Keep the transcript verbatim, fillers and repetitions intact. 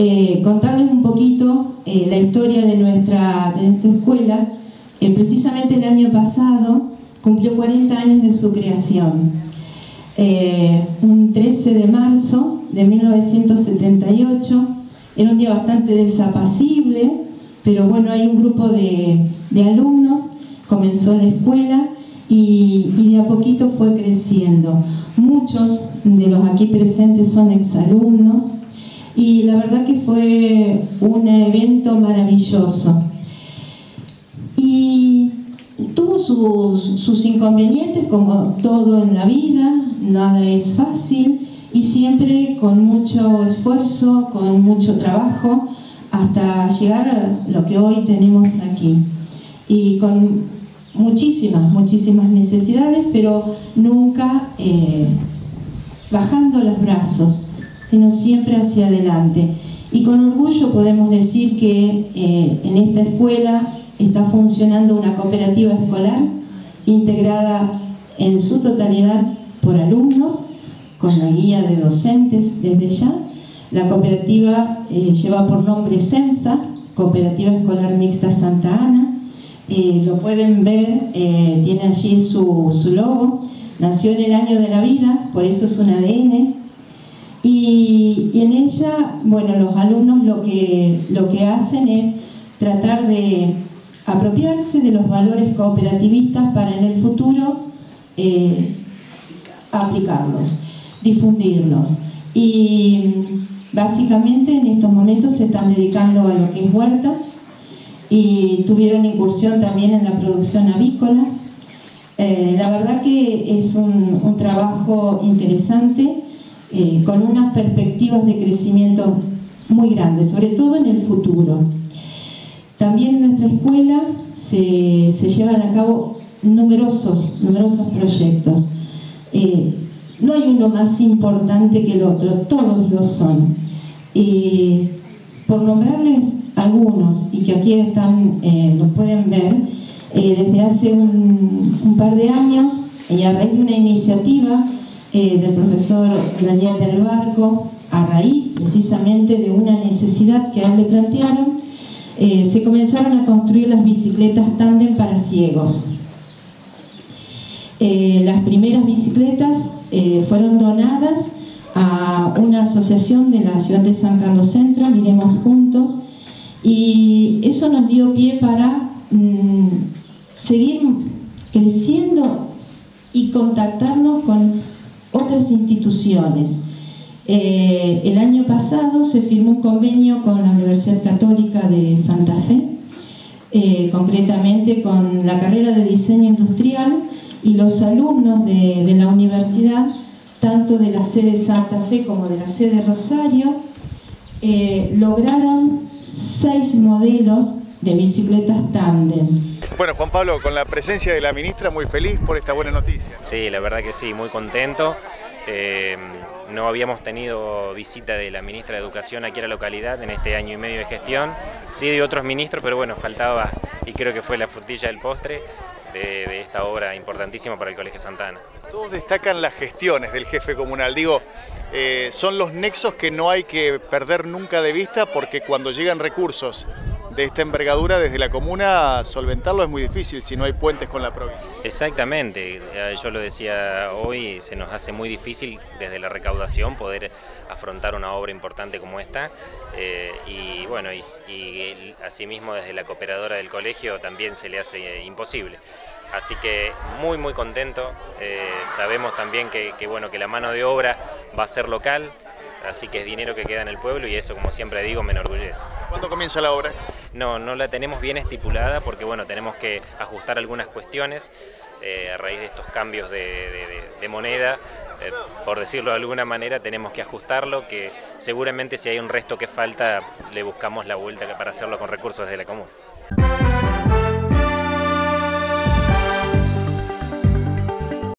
eh, contarles un poquito eh, la historia de nuestra, de nuestra escuela. Eh, precisamente el año pasado cumplió cuarenta años de su creación. Eh, un trece de marzo de mil novecientos setenta y ocho, era un día bastante desapacible, pero bueno, hay un grupo de, de alumnos, comenzó la escuela y, y de a poquito fue creciendo. Muchos de los aquí presentes son exalumnos y la verdad que fue un evento maravilloso. Y tuvo sus, sus inconvenientes, como todo en la vida, nada es fácil, y siempre con mucho esfuerzo, con mucho trabajo, hasta llegar a lo que hoy tenemos aquí. Y con muchísimas, muchísimas necesidades, pero nunca eh, bajando los brazos, sino siempre hacia adelante. Y con orgullo podemos decir que eh, en esta escuela está funcionando una cooperativa escolar integrada en su totalidad por alumnos, con la guía de docentes desde ya. La cooperativa eh, lleva por nombre SEMSA, Cooperativa Escolar Mixta Santa Ana. Eh, lo pueden ver, eh, tiene allí su, su logo. Nació en el año de la vida, por eso es un A D N. Y, y en ella, bueno, los alumnos lo que, lo que hacen es tratar de apropiarse de los valores cooperativistas para en el futuro eh, aplicarlos, difundirlos. Y básicamente en estos momentos se están dedicando a lo que es huerta y tuvieron incursión también en la producción avícola. Eh, la verdad que es un, un trabajo interesante, eh, con unas perspectivas de crecimiento muy grandes, sobre todo en el futuro. También en nuestra escuela se, se llevan a cabo numerosos, numerosos proyectos. Eh, no hay uno más importante que el otro, todos lo son. Eh, por nombrarles algunos, y que aquí están, eh, los pueden ver, eh, desde hace un, un par de años, y a raíz de una iniciativa eh, del profesor Daniel del Barco, a raíz precisamente de una necesidad que a él le plantearon, eh, se comenzaron a construir las bicicletas tándem para ciegos. Eh, las primeras bicicletas eh, fueron donadas a una asociación de la ciudad de San Carlos Centro, Miremos Juntos, y eso nos dio pie para mmm, seguir creciendo y contactarnos con otras instituciones. Eh, el año pasado se firmó un convenio con la Universidad Católica de Santa Fe, eh, concretamente con la carrera de diseño industrial, y los alumnos de, de la universidad, tanto de la sede Santa Fe como de la sede Rosario, eh, lograron seis modelos de bicicletas tándem. Bueno, Juan Pablo, con la presencia de la ministra, muy feliz por esta buena noticia, ¿no? Sí, la verdad que sí, muy contento. Eh, no habíamos tenido visita de la ministra de Educación aquí a la localidad en este año y medio de gestión, sí de otros ministros, pero bueno, faltaba, y creo que fue la frutilla del postre, De, de esta obra importantísima para el Colegio Santa Ana. Todos destacan las gestiones del jefe comunal. Digo, eh, son los nexos que no hay que perder nunca de vista, porque cuando llegan recursos de esta envergadura desde la comuna, solventarlo es muy difícil si no hay puentes con la provincia. Exactamente, yo lo decía hoy, se nos hace muy difícil desde la recaudación poder afrontar una obra importante como esta, eh, y bueno, y, y asimismo desde la cooperadora del colegio también se le hace imposible. Así que muy muy contento, eh, sabemos también que, que, bueno, que la mano de obra va a ser local, así que es dinero que queda en el pueblo y eso, como siempre digo, me enorgullece. ¿Cuándo comienza la obra? No, no la tenemos bien estipulada porque bueno, tenemos que ajustar algunas cuestiones eh, a raíz de estos cambios de, de, de moneda, eh, por decirlo de alguna manera, tenemos que ajustarlo, que seguramente si hay un resto que falta le buscamos la vuelta para hacerlo con recursos de la comuna.